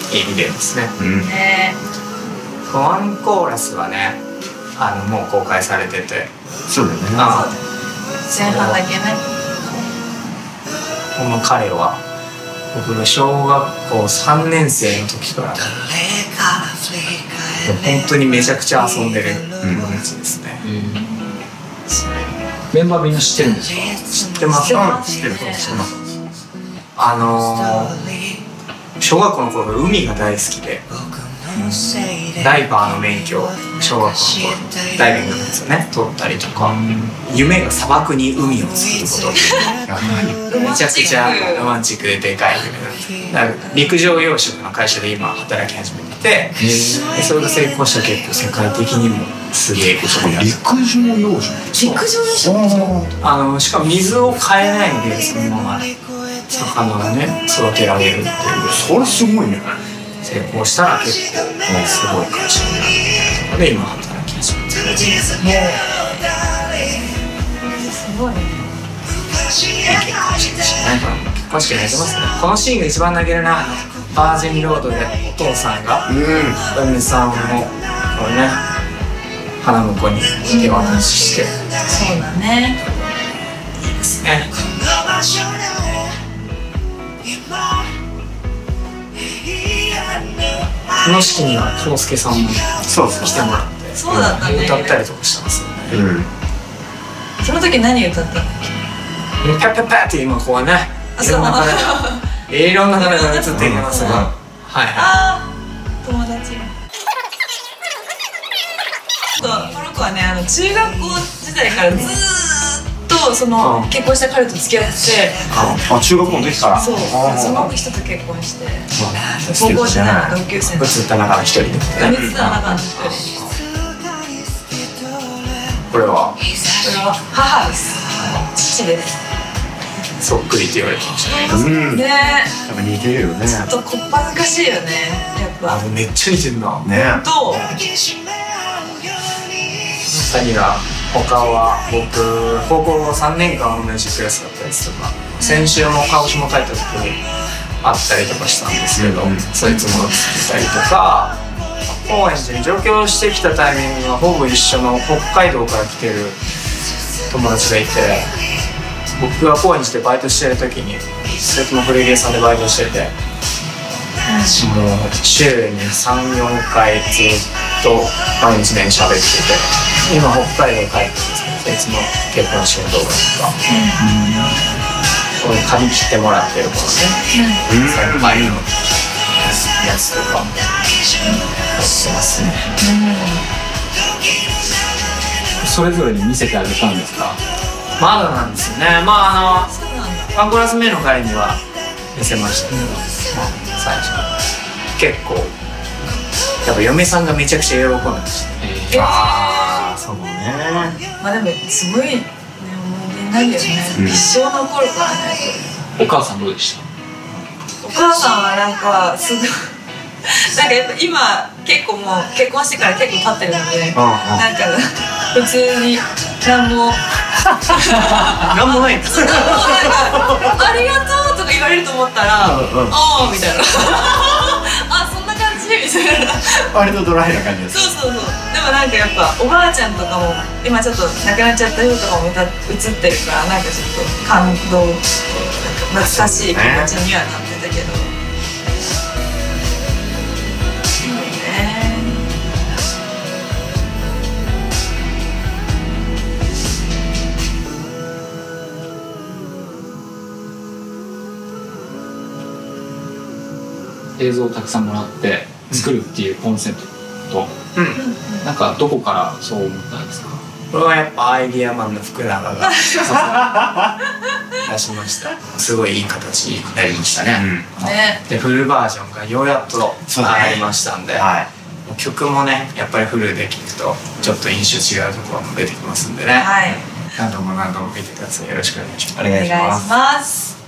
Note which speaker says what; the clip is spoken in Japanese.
Speaker 1: いいビデオですね。
Speaker 2: ね。
Speaker 1: ワンコーラスはね、もう公開されてて。
Speaker 3: そうだよね。
Speaker 2: 前半だけね。
Speaker 1: この彼は僕が小学校3年生の時から本当にめちゃくちゃ遊んでる友達ですね。
Speaker 4: メンバーみんな知ってるんですか？
Speaker 1: 知ってます。知ってる。小学校の頃海が大好きで、ダイバーの免許を小学校の頃ダイビングのやつをね取ったりとか、夢が砂漠に海を作ることめちゃくちゃロマンチックででかい夢なんです。陸上養殖の会社で今働き始めてて、それが成功したら結構世界的にもすげえことになる。
Speaker 3: 陸上養殖。
Speaker 2: 陸上養殖。
Speaker 1: しかも水を変えないでそのまま魚がね育てられるっていう。
Speaker 3: それすごいね。
Speaker 1: 成功したら結構すごい会社になるみたいなので今働き始めてる。
Speaker 2: すごいね。
Speaker 1: 結婚式泣いてますね。このシーンが一番泣けるな。バージンロードでお父さんが嫁さんをこうね花婿に手渡しして、
Speaker 2: そうだね。
Speaker 1: いいですね。この式には康介さんも来てもらって、
Speaker 2: そうだったね。
Speaker 1: 歌ったりとかしてますよね。
Speaker 2: その時何歌ったの？
Speaker 1: パッパッパって今こうね、いろんな方がいろんな方が映っていきますが、はいはい。
Speaker 2: 友達。この子はね、中学校時代からずーっとその結婚した彼と付き合ってて、
Speaker 3: 中学校の時から。
Speaker 2: そう、その人と結婚して、高校時代の同級生の。
Speaker 1: 映った中の一人で。
Speaker 2: 映った中の一人。
Speaker 1: これは
Speaker 2: 母です。父です。
Speaker 1: そっくりって言われてましたね。
Speaker 2: ね。
Speaker 3: やっぱ似てるよね。
Speaker 2: ちょっとこっぱずかしいよね。やっぱ。
Speaker 1: めっちゃ似てるな。
Speaker 3: ね。
Speaker 2: と。
Speaker 1: 2人が他は僕高校3年間同じクラスだったりとか、先週も鹿児島帰った時に会ったりとかしたんですけど、そいつも来たりとか、高円寺に上京してきたタイミングがほぼ一緒の北海道から来てる友達がいて、僕が高円寺でバイトしてる時にそいつも古着屋さんでバイトしてて、もう週に 3,4 回ずっと毎日喋ってて、今北海道帰ってですね、そいつの結婚式の動画とか、これ髪切ってもらってるこのね、先輩のやつとかしてますね。
Speaker 4: それぞれに見せてあげたんですか？
Speaker 1: まだなんですよね。ワンクラス目の彼には見せましたけど、最初結構やっぱ嫁さんがめちゃくちゃ喜んでました。
Speaker 3: ああ、そうね。
Speaker 2: まあでもすごいね、思い出になるよね。一生残るからね。
Speaker 4: お母さんどうでした？
Speaker 2: お母さんはなんかすごいなんかやっぱ今結構もう結婚してから結構経ってるので、なんか普通に何も
Speaker 1: なんもないんですよ。
Speaker 2: ありがとうとか言われると思ったら、ああみたいなあ、そんな感じみたいな。
Speaker 3: 割とドライな感じです。
Speaker 2: そう。でもなんかやっぱおばあちゃんとかも今ちょっと亡くなっちゃった人とかも映ってるから、なんかちょっと感動、懐かしい気持ちにはなってたけど。
Speaker 4: 映像をたくさんもらって作るっていうコンセプト、なんかどこからそう思ったんですか？
Speaker 1: これはやっぱアイディアマンの福永が出しました。すごいいい形になりましたね。でフルバージョンがようやっとありましたんで、曲もねやっぱりフルで聴くとちょっと印象違うところも出てきますんでね、何度も見てください。よろしくお願いします。
Speaker 2: お願いします。